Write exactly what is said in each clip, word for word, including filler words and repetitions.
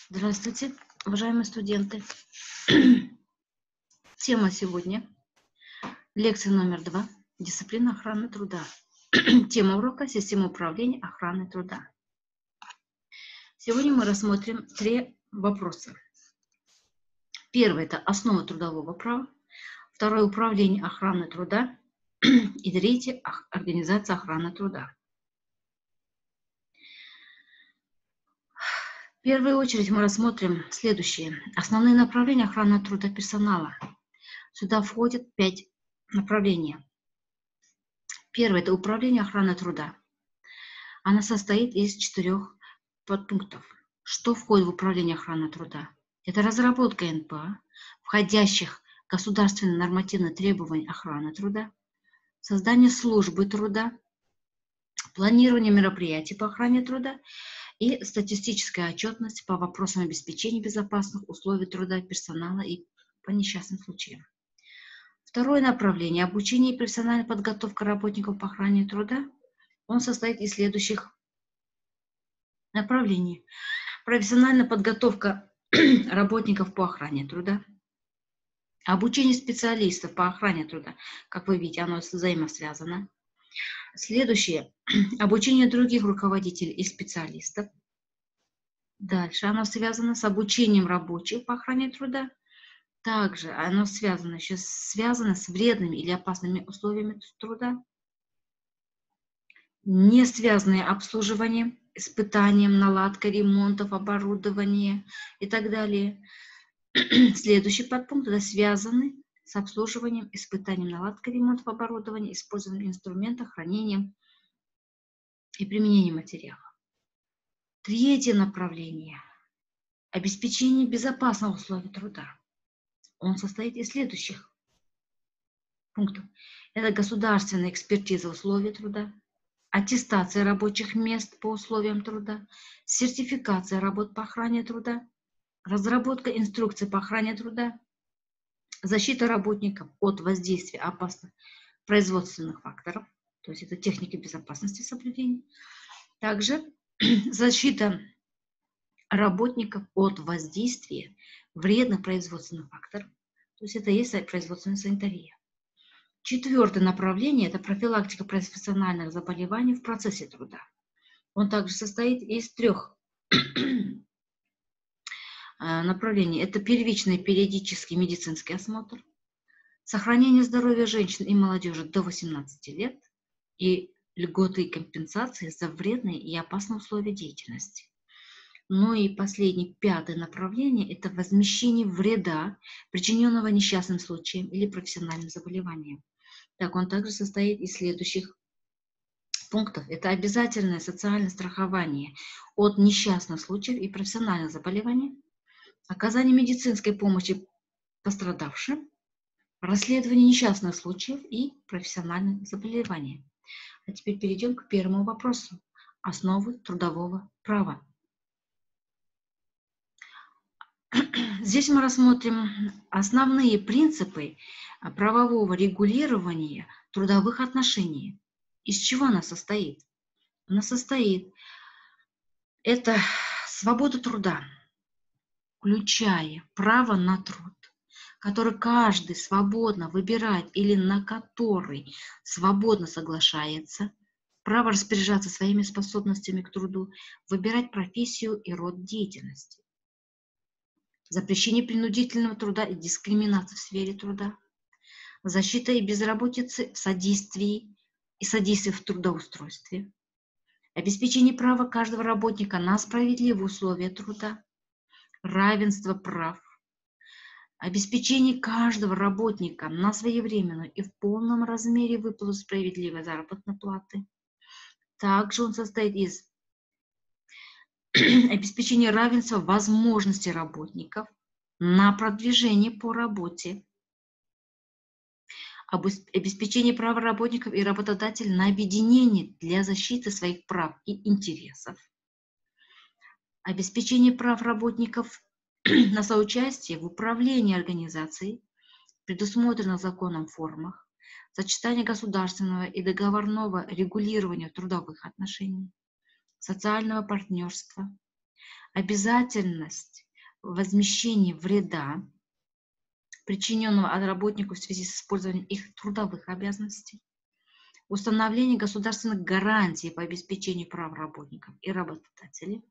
Здравствуйте, уважаемые студенты. Тема сегодня. Лекция номер два. Дисциплина охраны труда. Тема урока — система управления охраной труда. Сегодня мы рассмотрим три вопроса. Первый — это основа трудового права. Второе — управление охраной труда. И третье — организация охраны труда. В первую очередь мы рассмотрим следующие. Основные направления охраны труда персонала. Сюда входит пять направлений. Первое – это управление охраной труда. Она состоит из четырех подпунктов. Что входит в управление охраной труда? Это разработка эн пэ а, входящих государственные нормативные требования охраны труда, создание службы труда, планирование мероприятий по охране труда и статистическая отчетность по вопросам обеспечения безопасных условий труда персонала и по несчастным случаям. Второе направление – обучение и профессиональная подготовка работников по охране труда. Он состоит из следующих направлений. Профессиональная подготовка работников по охране труда. Обучение специалистов по охране труда. Как вы видите, оно взаимосвязано. Следующее – обучение других руководителей и специалистов. Дальше оно связано с обучением рабочих по охране труда. Также оно связано, еще связано с вредными или опасными условиями труда. Не связанные обслуживанием, испытанием, наладкой ремонтов, оборудования и так далее. Следующий подпункт – это связаны с обслуживанием, испытанием, наладкой ремонтов, оборудования, использованием инструментов, хранением и применением материалов. Третье направление – обеспечение безопасных условий труда. Он состоит из следующих пунктов. Это государственная экспертиза условий труда, аттестация рабочих мест по условиям труда, сертификация работ по охране труда, разработка инструкций по охране труда, защита работников от воздействия опасных производственных факторов, то есть это техника безопасности соблюдения, также защита работников от воздействия вредных производственных факторов, то есть это и есть производственная санитария. Четвертое направление – это профилактика профессиональных заболеваний в процессе труда. Он также состоит из трех направлений. Это первичный периодический медицинский осмотр, сохранение здоровья женщин и молодежи до восемнадцати лет и льготы и компенсации за вредные и опасные условия деятельности. Ну и последнее, пятое направление – это возмещение вреда, причиненного несчастным случаем или профессиональным заболеванием. Так, он также состоит из следующих пунктов. Это обязательное социальное страхование от несчастных случаев и профессиональных заболеваний, оказание медицинской помощи пострадавшим, расследование несчастных случаев и профессиональных заболеваний. А теперь перейдем к первому вопросу. Основы трудового права. Здесь мы рассмотрим основные принципы правового регулирования трудовых отношений. Из чего она состоит? Она состоит, это свобода труда, включая право на труд, который каждый свободно выбирает или на который свободно соглашается, право распоряжаться своими способностями к труду, выбирать профессию и род деятельности. Запрещение принудительного труда и дискриминации в сфере труда, защита и безработицы в содействии и содействие в трудоустройстве, обеспечение права каждого работника на справедливые условия труда, равенство прав, обеспечение каждого работника на своевременную и в полном размере выплату справедливой заработной платы. Также он состоит из обеспечение равенства возможностей работников на продвижение по работе, обеспечение права работников и работодателей на объединение для защиты своих прав и интересов, обеспечение прав работников на соучастие в управлении организацией, предусмотренных законом формах, сочетание государственного и договорного регулирования трудовых отношений, социального партнерства, обязательность возмещения вреда, причиненного работнику в связи с использованием их трудовых обязанностей, установление государственных гарантий по обеспечению прав работников и работодателей,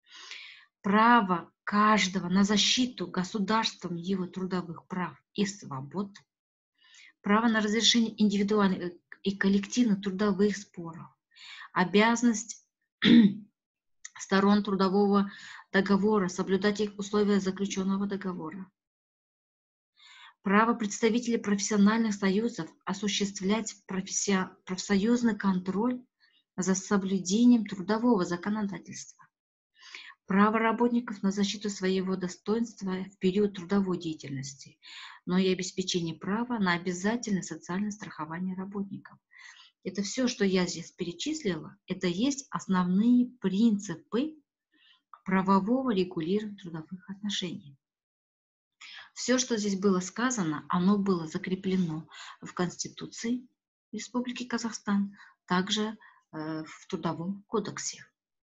право каждого на защиту государством его трудовых прав и свобод, право на разрешение индивидуальных и коллективных трудовых споров, обязанность сторон трудового договора соблюдать их условия заключенного договора, право представителей профессиональных союзов осуществлять профсоюзный контроль за соблюдением трудового законодательства, право работников на защиту своего достоинства в период трудовой деятельности, но и обеспечение права на обязательное социальное страхование работников. Это все, что я здесь перечислила, это есть основные принципы правового регулирования трудовых отношений. Все, что здесь было сказано, оно было закреплено в Конституции Республики Казахстан, также э, в Трудовом кодексе.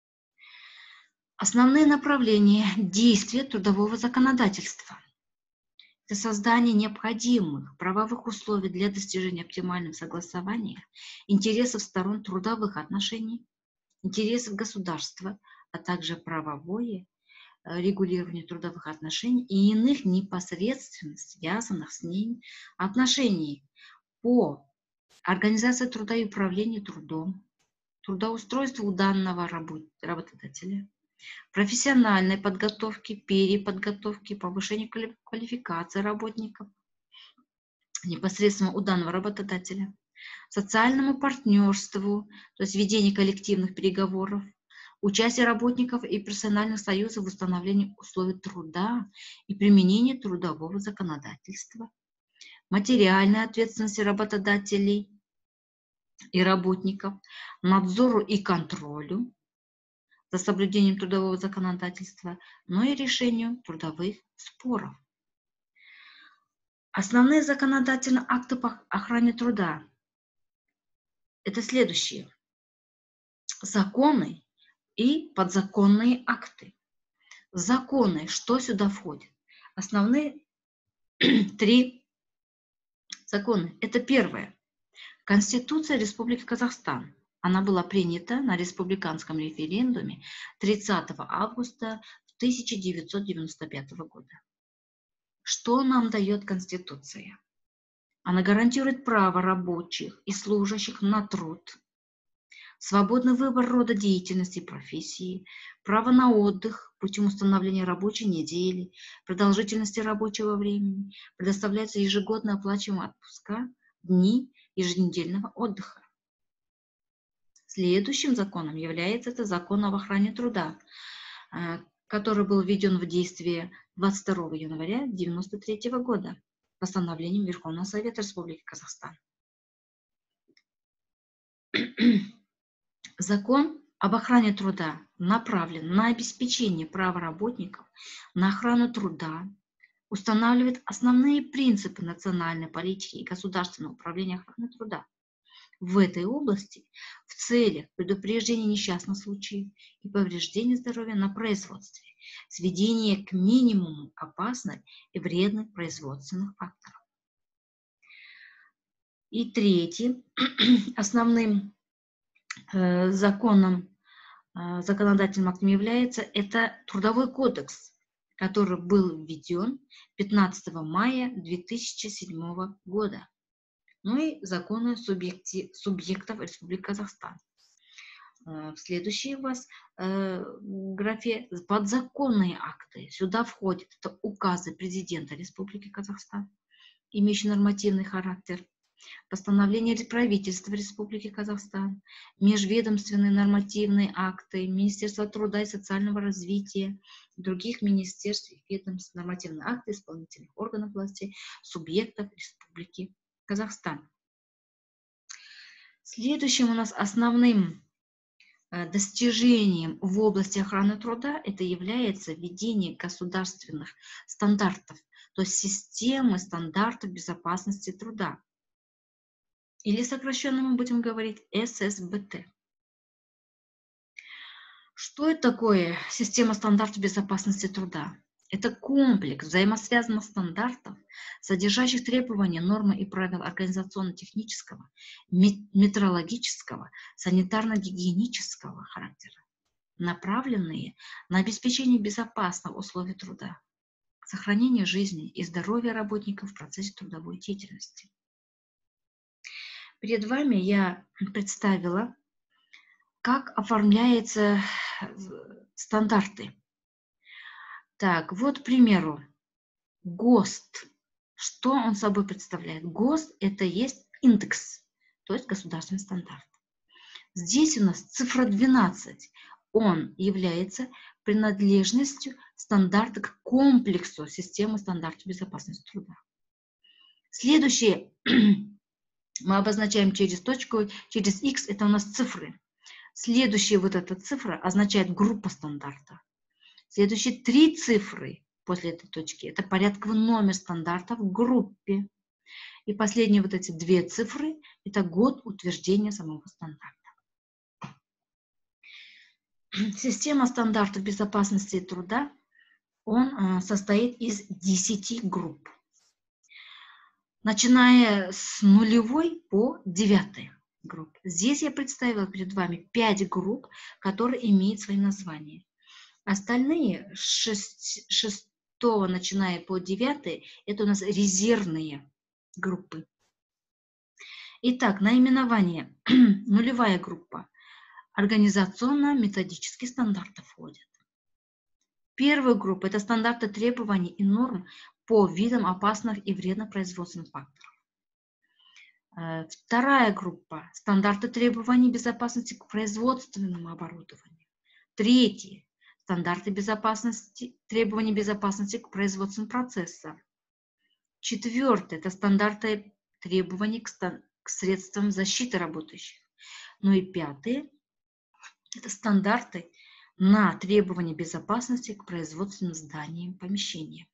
Основные направления действия трудового законодательства – это создание необходимых правовых условий для достижения оптимального согласования интересов сторон трудовых отношений, интересов государства, а также правовое регулирование трудовых отношений и иных непосредственно связанных с ними отношений по организации труда и управлению трудом, трудоустройству у данного работодателя, профессиональной подготовки, переподготовки, повышению квалификации работников непосредственно у данного работодателя, социальному партнерству, то есть ведение коллективных переговоров, участие работников и профессиональных союзов в установлении условий труда и применении трудового законодательства, материальной ответственности работодателей и работников, надзору и контролю за соблюдением трудового законодательства, но и решению трудовых споров. Основные законодательные акты по охране труда – это следующие: законы и подзаконные акты. Законы, что сюда входит? Основные три закона. Это первое. Конституция Республики Казахстан. Она была принята на республиканском референдуме тридцатого августа тысяча девятьсот девяносто пятого года. Что нам дает Конституция? Она гарантирует право рабочих и служащих на труд, свободный выбор рода деятельности и профессии, право на отдых путем установления рабочей недели, продолжительности рабочего времени, предоставляются ежегодно оплачиваемые отпуска, дни еженедельного отдыха. Следующим законом является это закон об охране труда, который был введен в действие двадцать второго января тысяча девятьсот девяносто третьего года постановлением Верховного Совета Республики Казахстан. Закон об охране труда направлен на обеспечение права работников на охрану труда, устанавливает основные принципы национальной политики и государственного управления охраной труда в этой области в целях предупреждения несчастных случаев и повреждения здоровья на производстве, сведения к минимуму опасных и вредных производственных факторов. И третьим основным э, законом, э, законодательным актом является это Трудовой кодекс, который был введен пятнадцатого мая две тысячи седьмого года. Ну и законы субъекти, субъектов Республики Казахстан. В следующей у вас э, графе подзаконные акты. Сюда входят это указы президента Республики Казахстан, имеющие нормативный характер, постановление правительства Республики Казахстан, межведомственные нормативные акты, Министерства труда и социального развития, других министерств и ведомств, нормативные акты исполнительных органов власти, субъектов Республики Казахстан. Следующим у нас основным достижением в области охраны труда это является введение государственных стандартов, то есть системы стандартов безопасности труда. Или сокращенно мы будем говорить эс эс бэ тэ. Что это такое система стандартов безопасности труда? Это комплекс взаимосвязанных стандартов, содержащих требования, нормы и правила организационно-технического, метрологического, санитарно-гигиенического характера, направленные на обеспечение безопасных условий труда, сохранение жизни и здоровья работников в процессе трудовой деятельности. Перед вами я представила, как оформляются стандарты. Так, вот, к примеру, ГОСТ. Что он собой представляет? ГОСТ – это есть индекс, то есть государственный стандарт. Здесь у нас цифра двенадцать. Он является принадлежностью стандарта к комплексу системы стандартов безопасности труда. Следующее мы обозначаем через точку, через X, это у нас цифры. Следующая вот эта цифра означает группа стандарта. Следующие три цифры после этой точки – это порядковый номер стандарта в группе. И последние вот эти две цифры – это год утверждения самого стандарта. Система стандартов безопасности труда он состоит из десяти групп, начиная с нулевой по девятой групп. Здесь я представила перед вами пять групп, которые имеют свои названия. Остальные с шестого, начиная по девятый, это у нас резервные группы. Итак, наименование. Нулевая группа. Организационно-методические стандарты входят. Первая группа – это стандарты требований и норм по видам опасных и вредно-производственных факторов. Вторая группа – стандарты требований безопасности к производственному оборудованию. Третья – стандарты безопасности, требований безопасности к производственным процессам. Четвертое – это стандарты требований к, к средствам защиты работающих. Ну и пятое – это стандарты на требования безопасности к производственным зданиям, помещениям.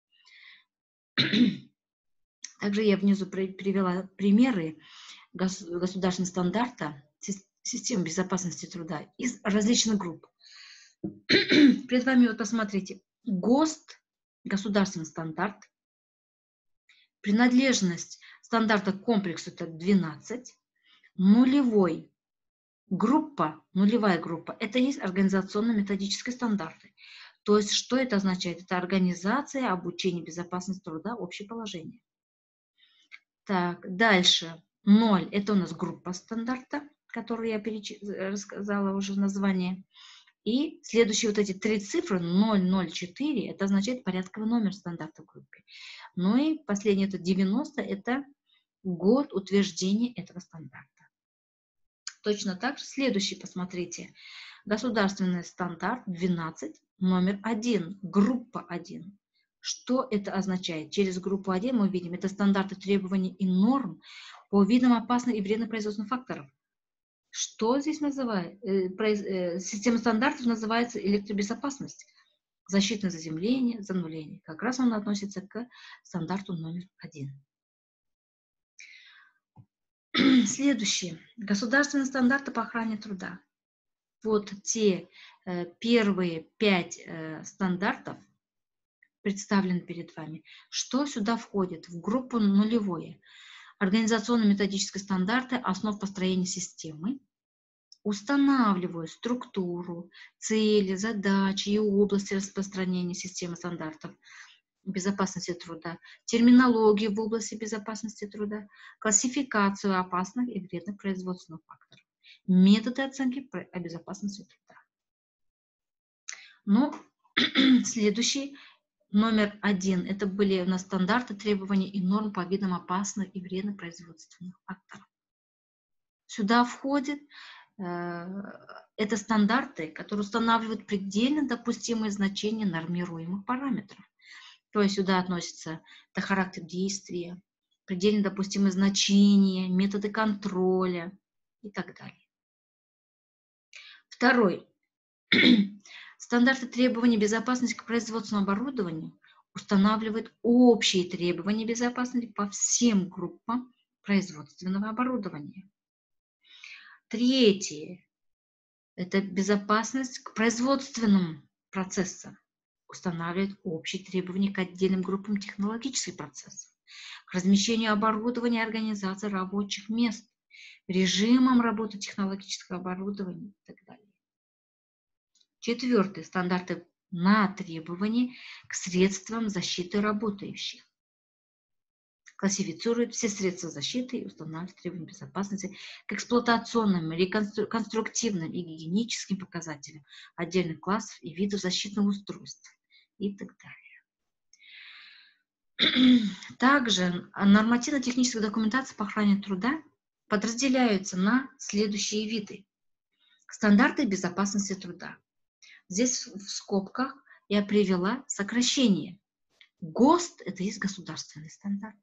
Также я внизу привела примеры государственного стандарта системы безопасности труда из различных групп. Перед вами вот посмотрите. ГОСТ, государственный стандарт. Принадлежность стандарта к комплексу это двенадцать. Нулевой. Группа, нулевая группа, это есть организационно-методические стандарты. То есть, что это означает? Это организация обучения безопасности труда, общее положение. Так, дальше. ноль, это у нас группа стандарта, которую я переч... рассказала уже название. И следующие вот эти три цифры, ноль ноль четыре, это означает порядковый номер стандарта в группе. Ну и последнее, это девяносто, это год утверждения этого стандарта. Точно так же следующий, посмотрите. Государственный стандарт двенадцать, номер один, группа один. Что это означает? Через группу один мы видим, это стандарты требований и норм по видам опасных и вредно-производственных факторов. Что здесь называется? Система стандартов называется электробезопасность, защитное заземление, зануление. Как раз он относится к стандарту номер один. Следующие. Государственные стандарты по охране труда. Вот те э, первые пять э, стандартов представлены перед вами. Что сюда входит? В группу нулевое. Организационно-методические стандарты основ построения системы. Устанавливают структуру, цели, задачи и области распространения системы стандартов безопасности труда, терминологию в области безопасности труда, классификацию опасных и вредных производственных факторов, методы оценки безопасности труда. Но следующий, номер один, это были у нас стандарты требований и норм по видам опасных и вредных производственных факторов. Сюда входит э, это стандарты, которые устанавливают предельно допустимые значения нормируемых параметров. То есть сюда относятся это характер действия, предельно допустимые значения, методы контроля и так далее. Второй. Стандарты требований безопасности к производственному оборудованию устанавливают общие требования безопасности по всем группам производственного оборудования. Третье. Это безопасность к производственным процессам. Устанавливает общие требования к отдельным группам технологических процессов, к размещению оборудования и организации рабочих мест, режимам работы технологического оборудования и так далее. Четвертый. Стандарты на требования к средствам защиты работающих. Классифицирует все средства защиты и устанавливает требования безопасности к эксплуатационным, реконструктивным и гигиеническим показателям отдельных классов и видов защитных устройств и так далее. Также нормативно-техническая документация по охране труда подразделяются на следующие виды. Стандарты безопасности труда. Здесь в скобках я привела сокращение. ГОСТ – это есть государственный стандарт.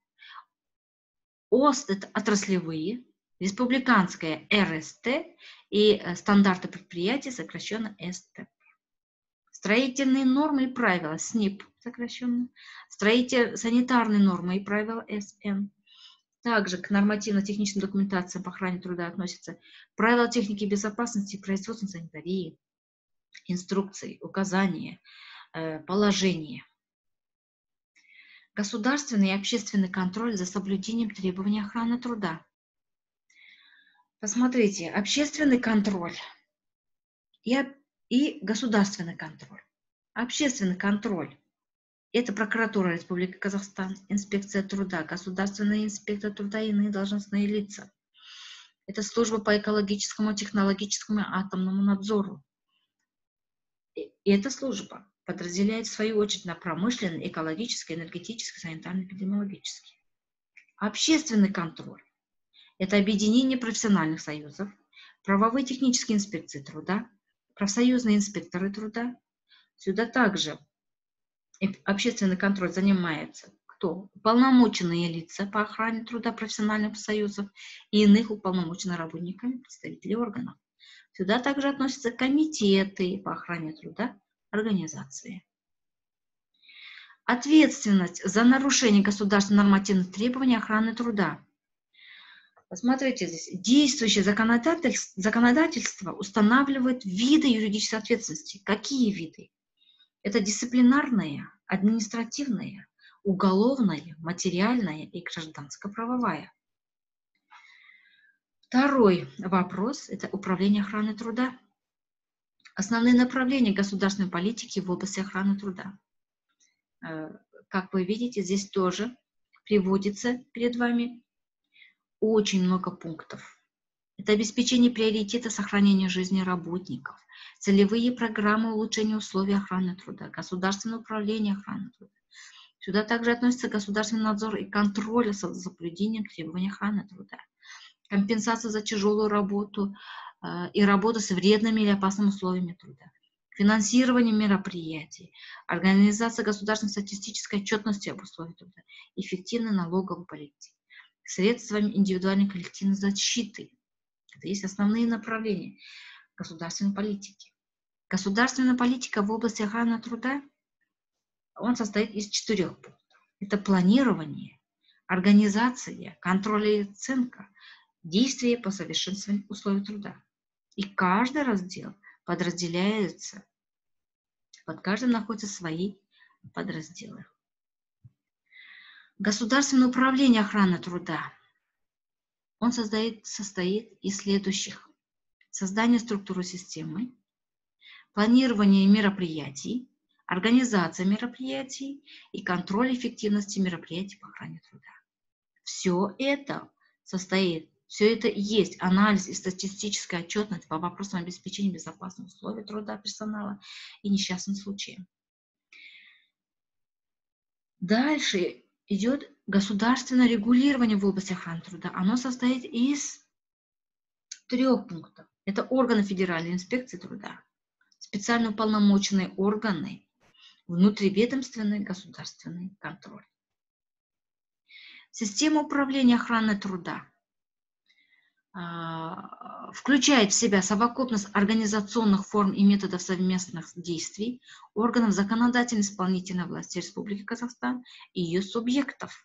ОСТ – это отраслевые, республиканская эр эс тэ и стандарты предприятий, сокращенно эс тэ пэ. Строительные нормы и правила эс эн и пэ, сокращенно. Строительные санитарные нормы и правила эс эн. Также к нормативно-техническим документациям по охране труда относятся правила техники безопасности и производственной санитарии, инструкции, указания, положения. Государственный и общественный контроль за соблюдением требований охраны труда. Посмотрите, общественный контроль и, и государственный контроль. Общественный контроль – это прокуратура Республики Казахстан, инспекция труда, государственная инспекция труда и иные должностные лица. Это служба по экологическому, технологическому и атомному надзору. И эта служба подразделяет в свою очередь на промышленный, экологический, энергетический, санитарно-эпидемиологический. Общественный контроль – это объединение профессиональных союзов, правовые технические инспекции труда, профсоюзные инспекторы труда. Сюда также общественный контроль занимается кто? Уполномоченные лица по охране труда профессиональных союзов и иных уполномоченных работниками, представителей органов. Сюда также относятся комитеты по охране труда, организации. Ответственность за нарушение государственных нормативных требований охраны труда. Посмотрите здесь. Действующее законодательство устанавливает виды юридической ответственности. Какие виды? Это дисциплинарная, административная, уголовная, материальная и гражданско-правовая. Второй вопрос – это управление охраной труда. Основные направления государственной политики в области охраны труда. Как вы видите, здесь тоже приводится перед вами очень много пунктов. Это обеспечение приоритета сохранения жизни работников, целевые программы улучшения условий охраны труда, государственное управление охраной труда. Сюда также относится государственный надзор и контроль за соблюдением требований охраны труда, компенсация за тяжелую работу э, и работу с вредными или опасными условиями труда, финансирование мероприятий, организация государственной статистической отчетности об условиях труда, эффективной налоговой политики, средствами индивидуальной коллективной защиты. Это есть основные направления государственной политики. Государственная политика в области охраны труда, он состоит из четырех пунктов. Это планирование, организация, контроль и оценка, действия по совершенствованию условий труда. И каждый раздел подразделяется, под каждым находятся свои подразделы. Государственное управление охраны труда. Он создает, состоит из следующих. Создание структуры системы, планирование мероприятий, организация мероприятий и контроль эффективности мероприятий по охране труда. Все это состоит, все это есть анализ и статистическая отчетность по вопросам обеспечения безопасных условий труда персонала и несчастным случаям. Дальше идет государственное регулирование в области охраны труда. Оно состоит из трех пунктов. Это органы Федеральной инспекции труда, специально уполномоченные органы, внутриведомственный государственный контроль. Система управления охраной труда а, включает в себя совокупность организационных форм и методов совместных действий органов законодательной и исполнительной власти Республики Казахстан и ее субъектов.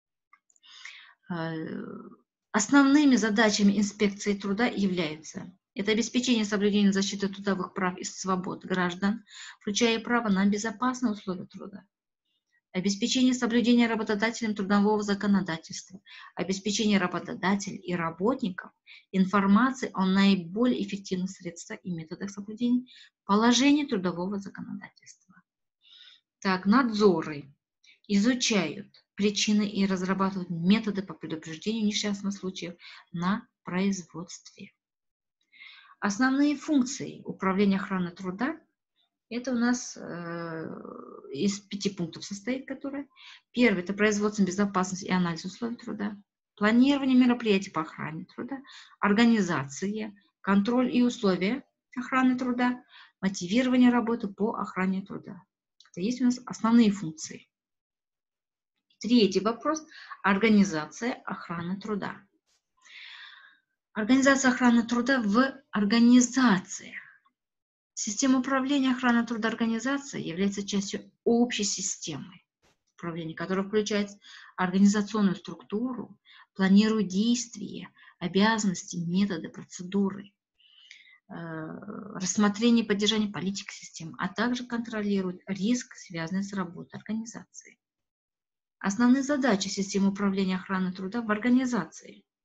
Основными задачами инспекции труда являются Это обеспечение соблюдения защиты трудовых прав и свобод граждан, включая право на безопасные условия труда. Обеспечение соблюдения работодателем трудового законодательства, обеспечение работодателей и работников информации о наиболее эффективных средствах и методах соблюдения положений трудового законодательства. Так, надзоры изучают причины и разрабатывают методы по предупреждению несчастных случаев на производстве. Основные функции управления охраной труда — это у нас э, из пяти пунктов состоит, которые. Первый — это производство, безопасность и анализ условий труда, планирование мероприятий по охране труда, организация, контроль и условия охраны труда, мотивирование работы по охране труда. Это есть у нас основные функции. Третий вопрос — организация охраны труда. Организация охраны труда в организациях. Система управления охраной труда организации является частью общей системы управления, которая включает организационную структуру, планирует действия, обязанности, методы, процедуры, э, рассмотрение и поддержание политики системы, а также контролирует риск, связанный с работой организации. Основные задачи системы управления охраной труда в организации —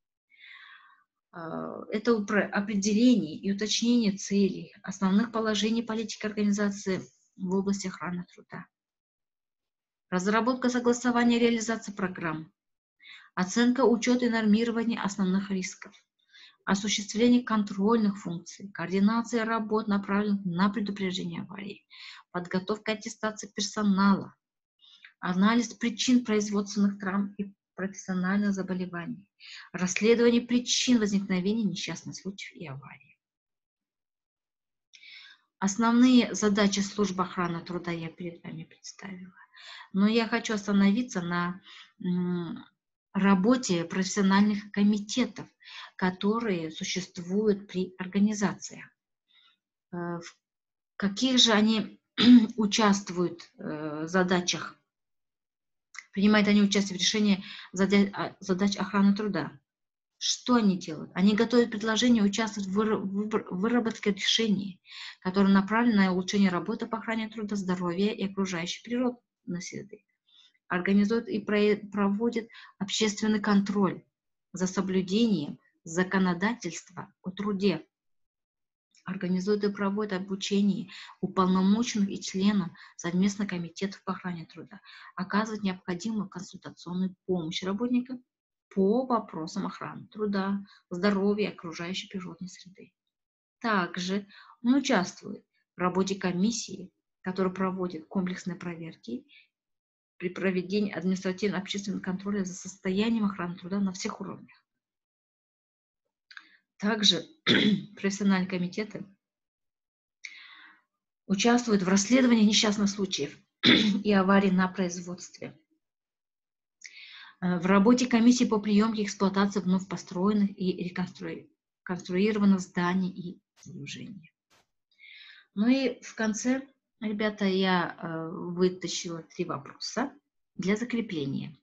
это определение и уточнение целей, основных положений политики организации в области охраны труда, разработка, согласование, реализация программ, оценка, учет и нормирование основных рисков, осуществление контрольных функций, координация работ, направленных на предупреждение аварий, подготовка аттестации персонала, анализ причин производственных травм и профессиональных заболеваний, расследование причин возникновения несчастных случаев и аварий. Основные задачи службы охраны труда я перед вами представила, но я хочу остановиться на работе профессиональных комитетов, которые существуют при организациях. В каких же они участвуют в задачах? Принимают они участие в решении задач охраны труда. Что они делают? Они готовят предложения, участвуют в выработке решений, которые направлены на улучшение работы по охране труда, здоровья и окружающей природной среды. Организуют и проводят общественный контроль за соблюдением законодательства о труде. Организует и проводит обучение уполномоченных и членов совместных комитетов по охране труда, оказывает необходимую консультационную помощь работникам по вопросам охраны труда, здоровья и окружающей природной среды. Также он участвует в работе комиссии, которая проводит комплексные проверки при проведении административно-общественного контроля за состоянием охраны труда на всех уровнях. Также профессиональные комитеты участвуют в расследовании несчастных случаев и аварий на производстве, в работе комиссии по приемке и эксплуатации вновь построенных и реконструированных зданий и сооружений. Ну и в конце, ребята, я вытащила три вопроса для закрепления.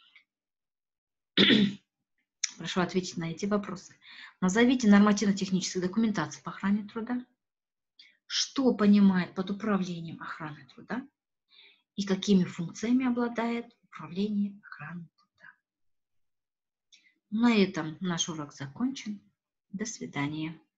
Прошу ответить на эти вопросы. Назовите нормативно-техническую документацию по охране труда. Что понимает под управлением охраной труда? И какими функциями обладает управление охраной труда? На этом наш урок закончен. До свидания.